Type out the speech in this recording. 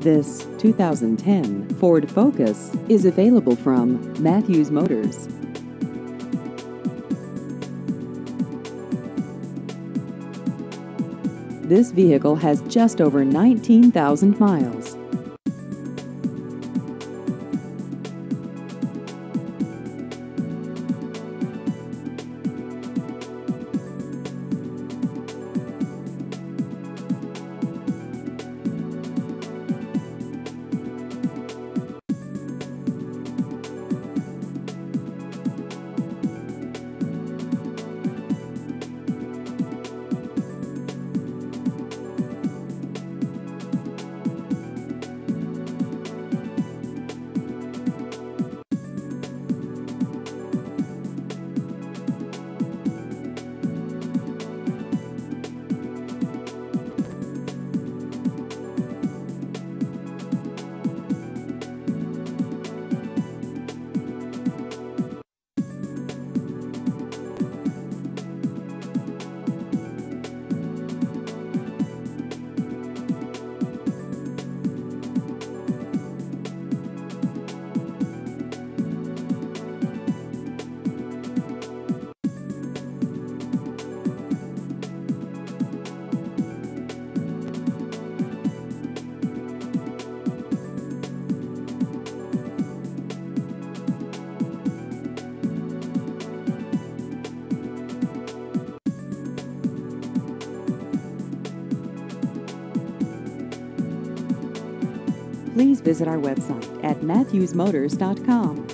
This 2010 Ford Focus is available from Matthews Motors. This vehicle has just over 19,000 miles. Please visit our website at matthewsmotors.com.